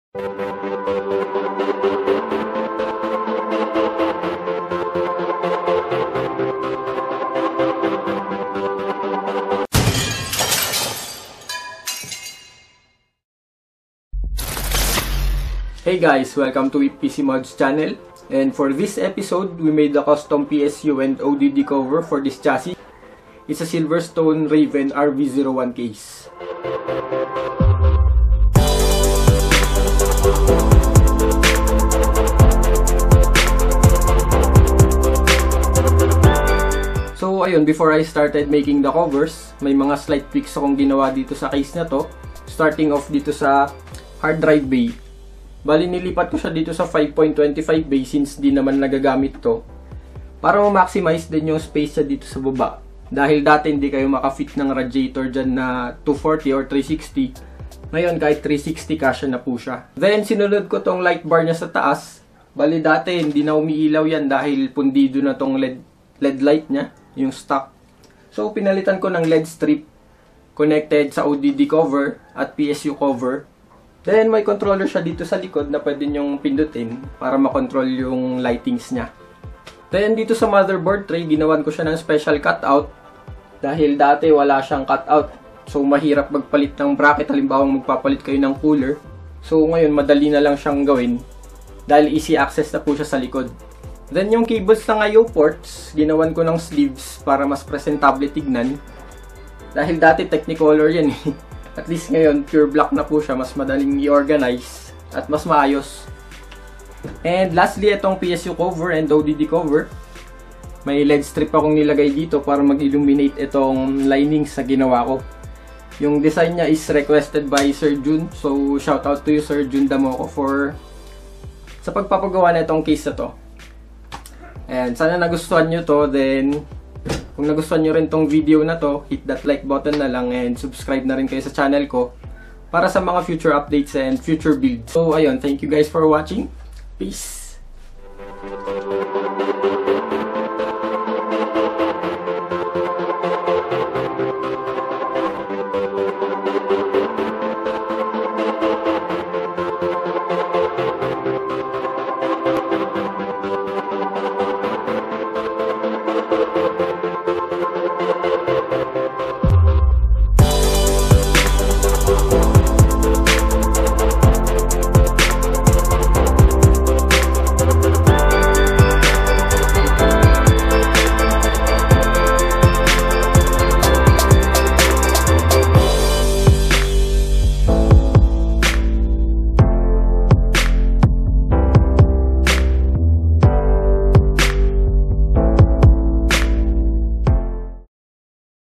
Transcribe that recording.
Hey guys, welcome to PC Mods channel, and for this episode we made a custom PSU and ODD cover for this chassis. It's a Silverstone Raven RV01 case. So ayun, before I started making the covers, may mga slight tweaks akong ginawa dito sa case na to. Starting off dito sa hard drive bay. Bali, nilipat ko siya dito sa 5.25 bay since di naman nagagamit to. Para ma-maximize din yung space siya dito sa baba. Dahil dati hindi kayo makafit ng radiator dyan na 240 or 360. Ngayon kahit 360 kasya na po siya. Then sinunod ko tong light bar niya sa taas. Bali dati hindi na umiilaw yan dahil pundido na tong LED light niya, yung stock. So pinalitan ko ng LED strip connected sa ODD cover at PSU cover. Then may controller siya dito sa likod na pwede nyong pindutin para makontrol yung lightings niya. Then dito sa motherboard tray, ginawan ko siya ng special cutout dahil dati wala siyang cutout. So mahirap magpalit ng bracket, halimbawa magpapalit kayo ng cooler. So ngayon madali na lang siyang gawin dahil easy access na po siya sa likod. Then yung cables ng I/O ports, ginawan ko ng sleeves para mas presentable tignan. Dahil dati Technicolor yan eh. At least ngayon, pure black na po siya. Mas madaling i-organize at mas maayos. And lastly, itong PSU cover and ODD cover. May LED strip akong nilagay dito para mag-illuminate itong linings na ginawa ko. Yung design niya is requested by Sir Jun. So, shout out to you, Sir Jun Damoco, sa pagpapagawa na itong case na to. And sana nagustuhan nyo to. Then, kung nagustuhan nyo rin tong video na to, hit that like button na lang and subscribe na rin kayo sa channel ko para sa mga future updates and future builds. So ayun, thank you guys for watching. Peace!